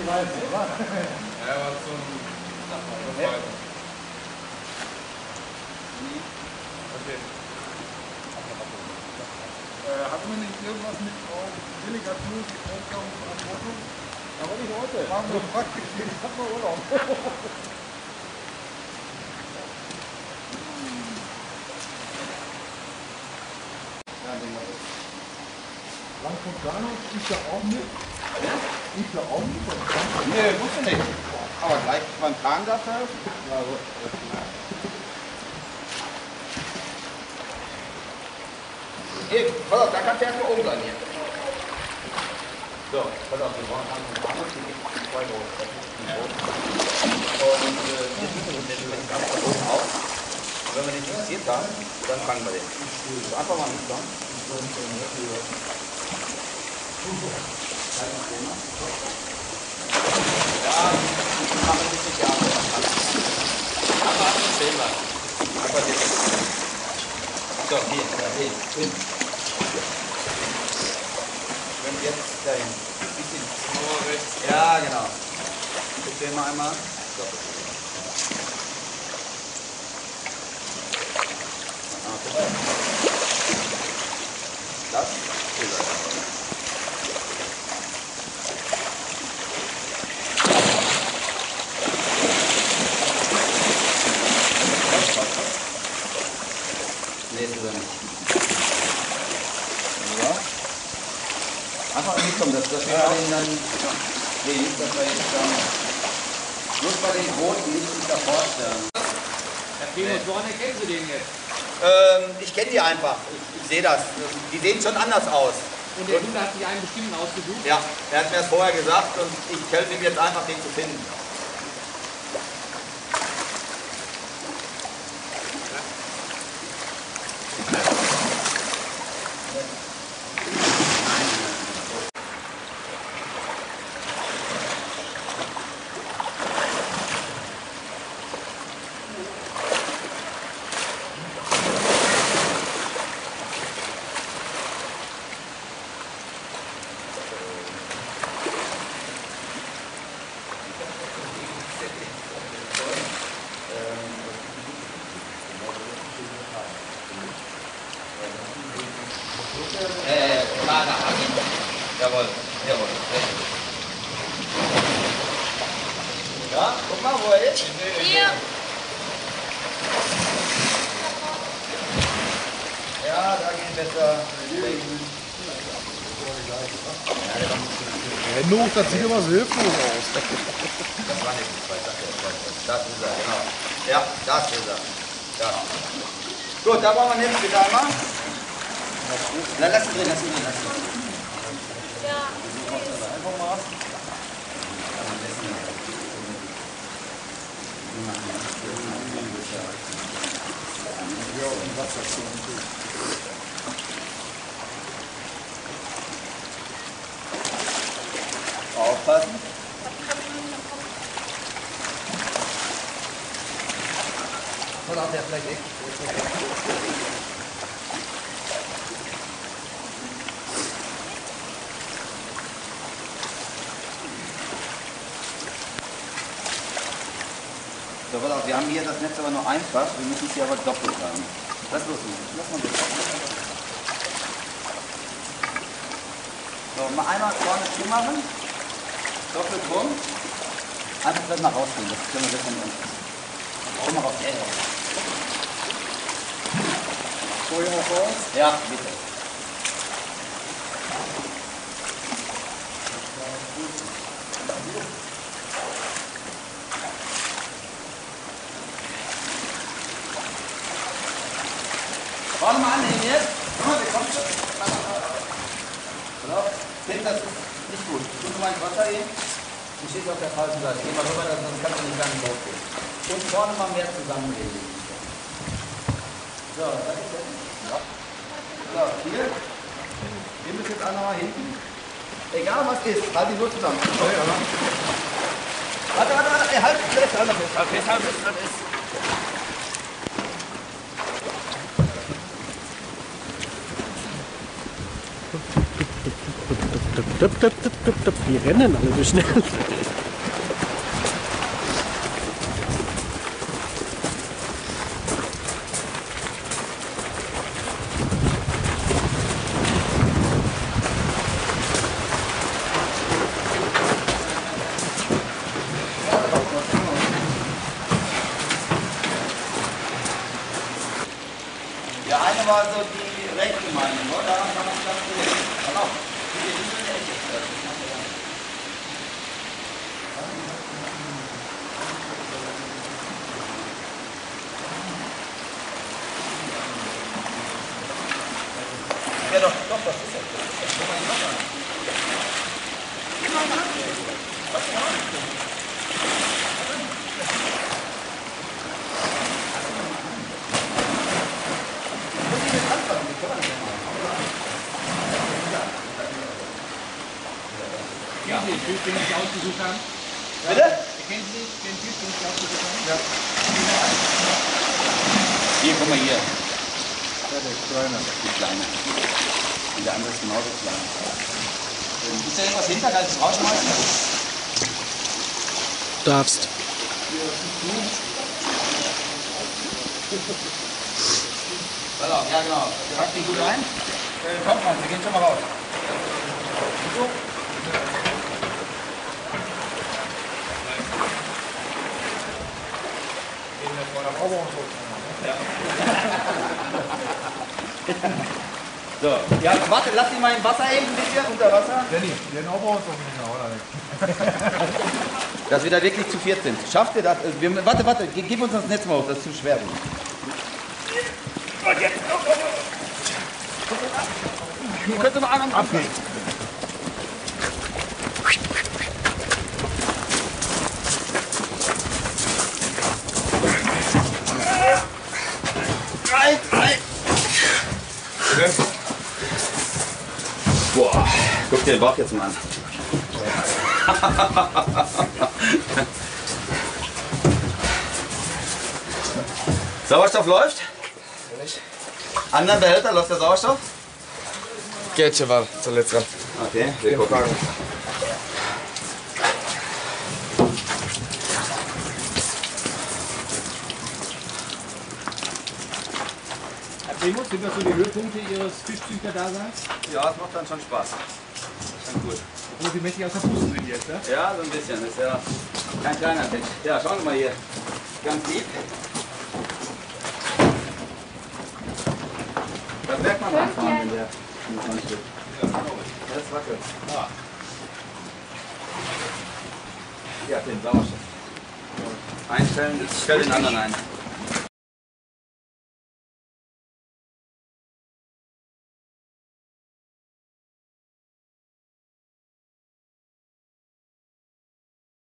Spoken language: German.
Ja, aber zum Weiter. Okay. Hatten wir nicht irgendwas mit Delegationsaufgaben und Verantwortung? Aber nicht heute. Machen wir praktisch, ich hab mal Urlaub. Langfurt-Garnow ist ja auch mit. Ist ja auch mit. Nee, wusste nicht. Aber gleich beim Tragen dafür. Ja, gut. Hey, pass auf, da kannst du erstmal oben sein hier. So, pass auf, wir brauchen einen Arme, die gibt 2 groß. Und jetzt müssen wir den ganz da oben auf. Und wenn wir den fixiert haben, dann fangen wir den. So, einfach mal mitkommen. Ja, ich mache ein bisschen Jahre. Aber stehen lassen. Einfach hier. So, hier, hin. Wenn jetzt dahin. Bisschen. Oh, rechts. Ja, genau. Guck den mal einmal. So. Das ist er. Nee, ist er nicht. Ja. Einfach mitkommen, dass wir den dann sehen, dass wir jetzt dann bloß bei den Roten nicht sich da vorstellen. Herr Primus, woran erkennen Sie den jetzt? Ich kenne die einfach. Ich sehe das. Die sehen schon anders aus. Und der Kunde hat sich einen bestimmten ausgesucht? Ja, er hat mir das vorher gesagt und ich helfe ihm jetzt einfach, den zu finden. Jawohl, jawohl. Ja, guck mal, wo er ist. Hier. Ja, da geht besser. Genug, das sieht immer so hilflos aus. Das war nicht die 2 Sachen. Das ist er, genau. Ja, das ist er. Ja. Gut, da brauchen wir jetzt wieder einmal. Na, lass ihn drin, lass ihn drin. Ja. Einfach mal. Aufpassen. Voll auf der Fläche. So, pass auf, wir haben hier das Netz aber nur einfach, wir müssen es hier aber doppelt haben. Lass los, lass mal bitte. So, mal einmal vorne zumachen, doppelt rum, einfach gleich mal rausgehen, das können wir jetzt nicht uns. Komm mal raus, Vorher noch raus. Ja, bitte. Vorne mal anhängen jetzt. Wir kommen schon. Tim, das ist nicht gut. Tu mal ins Wasser hin. Du stehst auf der falschen Seite. Geh mal rüber, sonst kannst du nicht ganz hochgehen. Und vorne mal mehr zusammenlegen. So, da ist er. Ja. So, hier. Wir müssen jetzt einmal hinten. Egal was ist, halt die nur zusammen. Warte, halt fest, halt fest. Okay, halt fest, das ist. Die rennen alle so schnell. Kennen Sie den Typ, den Sie ausgesucht haben? Bitte? Kennen Sie den Typ, den Sie ausgesucht haben? Ja. Hier, guck mal hier. Ja, der ist kleiner. Die kleine. Und der andere ist genauso klein. Ist da irgendwas hinter? Kann ich das rausschmeißen? Darfst. Pass auf, ja genau. Pack die gut ein. Kommt mal, wir gehen schon mal raus. So. So, ja, warte, lass ihn mal im Wasser eben ein bisschen, unter Wasser. Danny, den brauchen wir uns doch nicht mehr, oder nicht? Dass wir da wirklich zu viert sind. Schafft ihr das? Warte, gib uns das Netz mal hoch, das ist zu schwer. Du könntest noch einen abnehmen. Boah, guck dir den Bauch jetzt mal an. Sauerstoff läuft? Anderen Behälter läuft der Sauerstoff? Geht schon mal zuletzt ran. Okay, wir gucken. Herr Primus, sind das so die Höhepunkte Ihres Fischzüchter-Daseins? Ja, es macht dann schon Spaß. Schon gut. Obwohl Sie mächtig aus der Puste sind jetzt, ne? Ja, so ein bisschen. Das ist ja kein kleiner Fisch. Ja, schauen wir mal hier. Ganz lieb. Das merkt man beim Fahren, wenn der steht. Das wackelt. Ja, den Sauerstoff. Einstellen, ich stelle den anderen ein.